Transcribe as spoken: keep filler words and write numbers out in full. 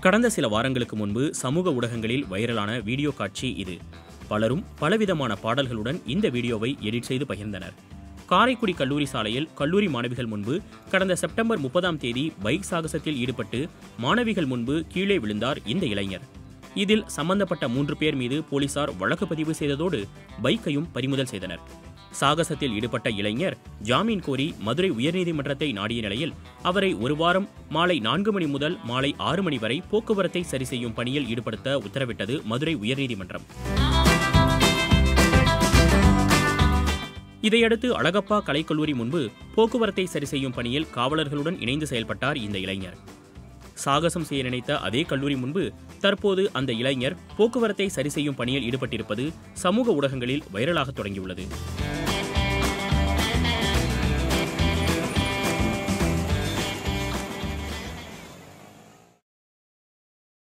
கடந்த சில வாரங்களுக்கு முன்பு சமூக ஊடகங்களில் வைரலான வீடியோ காட்சி இது. பலரும் பலவிதமான பாடல்களுடன் இந்த வீடியோவை எடிட் செய்து பகிர்ந்தனர். காரைக்குடி கல்லூரி சாலையில் கல்லூரி மாணவிகள் முன்பு கடந்த செப்டம்பர் முப்பதாம் தேதி பைக் சாகசத்தில் ஈடுபட்டு மாணவிகள் முன்பு கீழே விழுந்தார் இந்த இளைஞர். இதில் சம்பந்தப்பட்ட மூன்று பேர் மீது போலீசார் வழக்கு பதிவு செய்ததோடு பைக்கையும் பறிமுதல் செய்தனர். சாகசத்தில் ஈடுபட்ட இளைஞர் ஜாமீன் கோரி மதுரை உயர்நீதிமன்றத்தை நாடிய நிலையில் அவரை ஒரு வாரம் மாலை நான்கு மணி முதல் மாலை ஆறு மணி வரை போக்குவரத்தை சரி செய்யும் பணியில் ஈடுபடுத்த உத்தரவிட்டது மதுரை உயர்நீதிமன்றம். இதையடுத்து அழகப்பா கலைக்கல்லூரி முன்பு போக்குவரத்தை சரி செய்யும் பணியில் காவலர்களுடன் இணைந்து செயல்பட்டார் இந்த இளைஞர். சாகசம் செய்ய நினைத்த அதே கல்லூரி முன்பு தற்போது அந்த இளைஞர் போக்குவரத்தை சரி செய்யும் பணியில் ஈடுபட்டிருப்பது சமூக ஊடகங்களில் வைரலாக தொடங்கியுள்ளது.